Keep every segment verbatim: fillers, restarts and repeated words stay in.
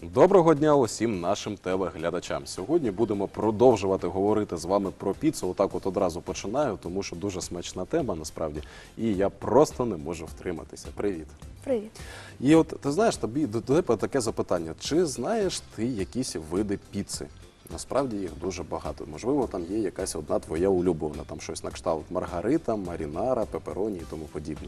Доброго дня усім нашим телеглядачам. Сьогодні будемо продовжувати говорити з вами про піцу. Отак от одразу починаю, тому що дуже смачна тема насправді. І я просто не можу втриматися. Привіт. Привіт. І от ти знаєш, тобі до тебе таке запитання. Чи знаєш ти якісь види піци? Насправді їх дуже багато. Можливо, там є якась одна твоя улюблена, там щось на кшталт маргарита, марінара, пепероні і тому подібне.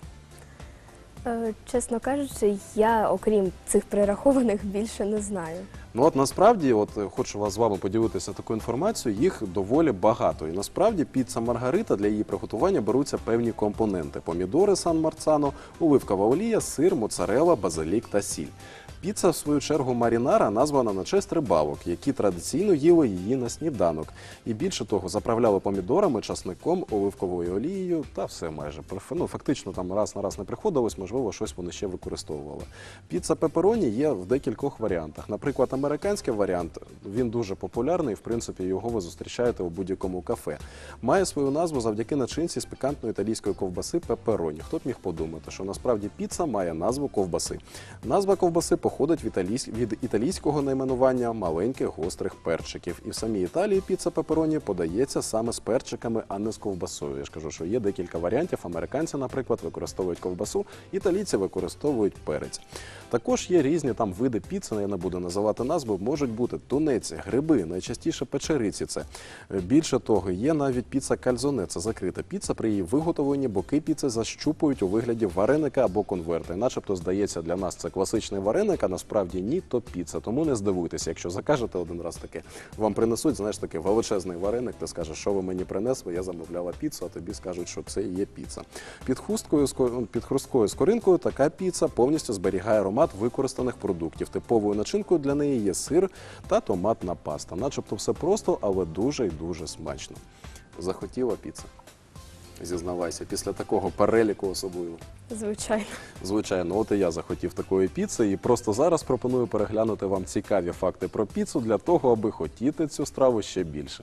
Е, чесно кажучи, я, окрім цих перерахованих, більше не знаю. Ну от насправді, от хочу вас з вами поділитися такою інформацією, їх доволі багато. І насправді піца Маргарита, для її приготування беруться певні компоненти: помідори Сан-Марцано, оливкова олія, сир, моцарелла, базилік та сіль. Піца, в свою чергу, марінара названа на честь рибалок, які традиційно їли її на сніданок. І більше того, заправляли помідорами, часником, оливковою олією та все майже. Ну, фактично там раз на раз не приходилось, можливо, щось вони ще використовували. Піца пепероні є в декількох варіантах. Наприклад, американський варіант, він дуже популярний, в принципі, його ви зустрічаєте у будь-якому кафе. Має свою назву завдяки начинці з пікантної італійської ковбаси пепероні. Хто б міг подумати, що насправді піца має назву ковбаси. Назва ковбаси походить від, італійсь... від італійського найменування маленьких гострих перчиків. І в самій Італії піца пепероні подається саме з перчиками, а не з ковбасою. Я ж кажу, що є декілька варіантів. Американці, наприклад, використовують ковбасу, італійці використовують перець. Також є різні там види піци, я не буду називати назви, можуть бути тунець, гриби, найчастіше печериці це. Більше того, є навіть піца кальзоне, це закрита піца, при її виготовленні боки піци защупують у вигляді вареника або конверта. І начебто, здається, для нас це класичний вареник, а насправді ні, то піца. Тому не здивуйтеся, якщо закажете один раз таке, вам принесуть, знаєш, такий величезний вареник, ти скажеш, що ви мені принесли, я замовляла піцу, а тобі скажуть, що це і є піца. Під хусткою, під хрусткою скоринкою така піца повністю зберігає аромат використаних продуктів. Типовою начинкою для неї є сир та томатна паста. Начебто все просто, але дуже і дуже смачно. Захотіла піца? Зізнавайся, після такого переліку особливо. Звичайно. Звичайно, от і я захотів такої піци, і просто зараз пропоную переглянути вам цікаві факти про піцу для того, аби хотіти цю страву ще більше.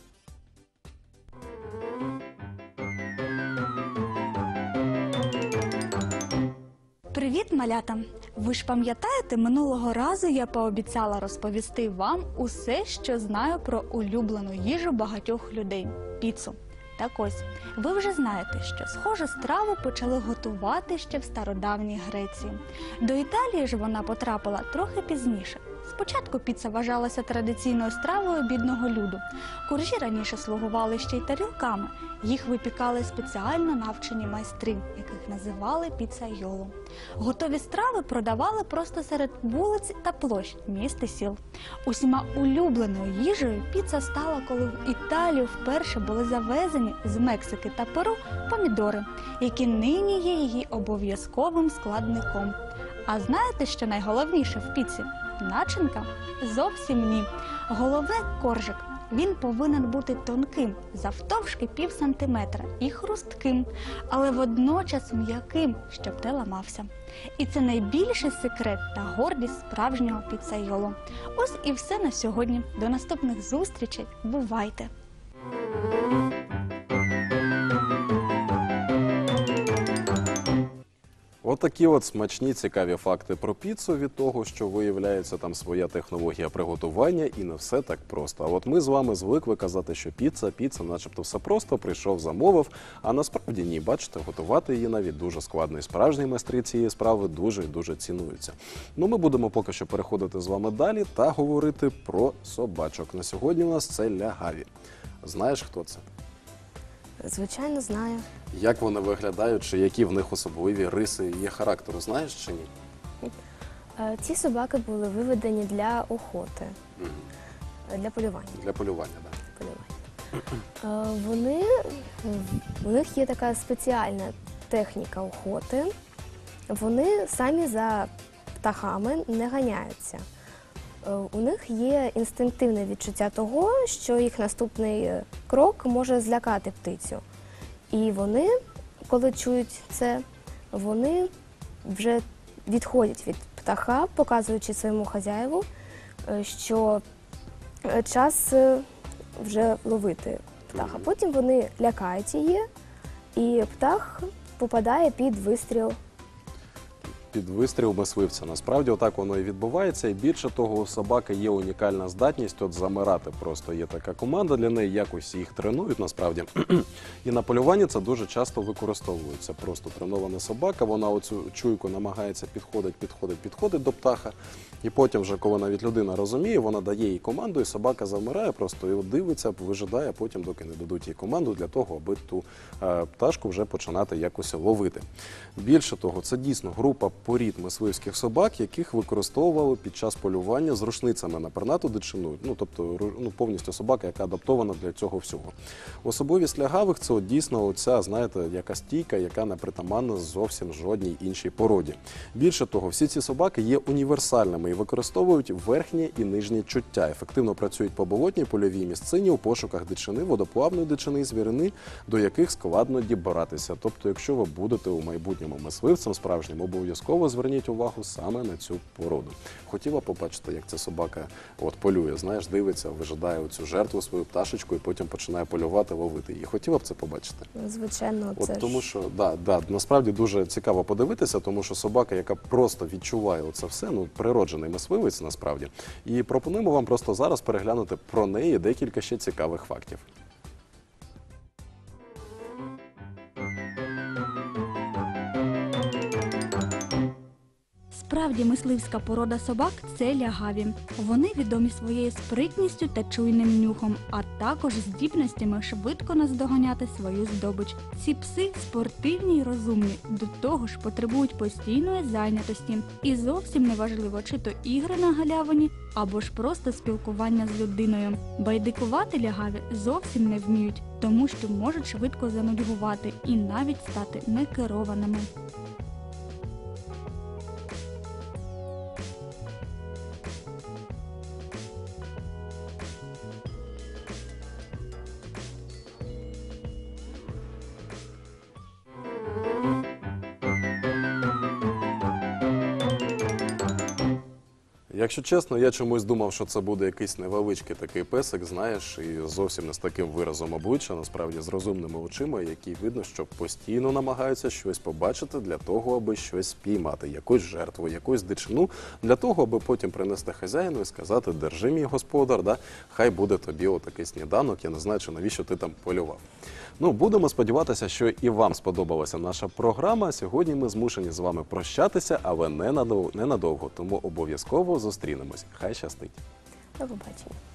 Привіт, малята! Ви ж пам'ятаєте, минулого разу я пообіцяла розповісти вам усе, що знаю про улюблену їжу багатьох людей – піцу. Так ось, ви вже знаєте, що схожу страву почали готувати ще в стародавній Греції. До Італії ж вона потрапила трохи пізніше. Спочатку піца вважалася традиційною стравою бідного люду. Коржі раніше слугували ще й тарілками. Їх випікали спеціально навчені майстри, яких називали піцайоло. Готові страви продавали просто серед вулиць та площ міст і сіл. Усіма улюбленою їжею піца стала, коли в Італію вперше були завезені з Мексики та Перу помідори, які нині є її обов'язковим складником. А знаєте, що найголовніше в піці? Начинка? Зовсім ні. Головне – коржик. Він повинен бути тонким, завтовшки пів сантиметра, і хрустким, але водночас м'яким, щоб не ламався. І це найбільший секрет та гордість справжнього піцайоло. Ось і все на сьогодні. До наступних зустрічей. Бувайте! Отакі от смачні, цікаві факти про піцу від того, що виявляється там своя технологія приготування і не все так просто. А от ми з вами звикли казати, що піца, піца, начебто все просто, прийшов, замовив, а насправді ні, бачите, готувати її навіть дуже складно. І справжні майстри цієї справи дуже і дуже цінуються. Ну, ми будемо поки що переходити з вами далі та говорити про собачок. На сьогодні у нас це лягаві. Знаєш, хто це? Звичайно, знаю. Як вони виглядають, чи які в них особливі риси є характеру, знаєш чи ні? Е, Ці собаки були виведені для охоти, Угу. для полювання. Для полювання, так. Полювання. Е, Вони, у них є така спеціальна техніка охоти. Вони самі за птахами не ганяються. Е, У них є інстинктивне відчуття того, що їх наступний крок може злякати птицю. І вони, коли чують це, вони вже відходять від птаха, показуючи своєму хазяєву, що час вже ловити птаха. Потім вони лякають її, і птах попадає під вистріл під вистріл мисливця. Насправді отак воно і відбувається. І більше того, у собаки є унікальна здатність от замирати. Просто є така команда для неї, якось їх тренують насправді. І на полюванні це дуже часто використовується. Просто тренована собака, вона оцю чуйку намагається підходить, підходить, підходить до птаха. І потім вже, коли навіть людина розуміє, вона дає їй команду, і собака завмирає просто і от дивиться, вижидає потім, доки не дадуть їй команду для того, аби ту е, пташку вже починати якось ловити. Більше того, це дійсно група порід мисливських собак, яких використовували під час полювання з рушницями на пернату дичину. Ну, тобто ру- ну, повністю собака, яка адаптована для цього всього. Особливість лягавих – це от дійсно оця, знаєте, яка стійка, яка не притаманна зовсім жодній іншій породі. Більше того, всі ці собаки є універсальними і використовують верхнє і нижнє чуття. Ефективно працюють по болотній польовій місцині у пошуках дичини, водоплавної дичини і звірини, до яких складно дібратися. Тобто, якщо ви будете у майбутньому мисливцем справжнім, обов'язково зверніть увагу саме на цю породу. Хотіла побачити, як ця собака от полює, знаєш, дивиться, вижидає оцю жертву, свою пташечку і потім починає полювати, ловити її. Хотіла б це побачити? Звичайно, це От тому ж що да, да, насправді дуже цікаво подивитися, тому що собака, яка просто відчуває оце все, ну природжений мисливець насправді. І пропонуємо вам просто зараз переглянути про неї декілька ще цікавих фактів. Справді мисливська порода собак – це лягаві. Вони відомі своєю спритністю та чуйним нюхом, а також здібностями швидко наздоганяти свою здобич. Ці пси спортивні й розумні, до того ж потребують постійної зайнятості. І зовсім не важливо, чи то ігри на галявині, або ж просто спілкування з людиною. Байдикувати лягаві зовсім не вміють, тому що можуть швидко занудьгувати і навіть стати некерованими. Якщо чесно, я чомусь думав, що це буде якийсь невеличкий такий песик, знаєш, і зовсім не з таким виразом обличчя, насправді з розумними очима, які видно, що постійно намагаються щось побачити для того, аби щось спіймати, якусь жертву, якусь дичину, для того, аби потім принести хазяїну і сказати: держи, мій господар, да? Хай буде тобі отакий сніданок, я не знаю, чи навіщо ти там полював. Ну, будемо сподіватися, що і вам сподобалася наша програма. Сьогодні ми змушені з вами прощатися, але ненадовго, ненадовго, тому обов'язково зустрінемось. Хай щастить! до побачення.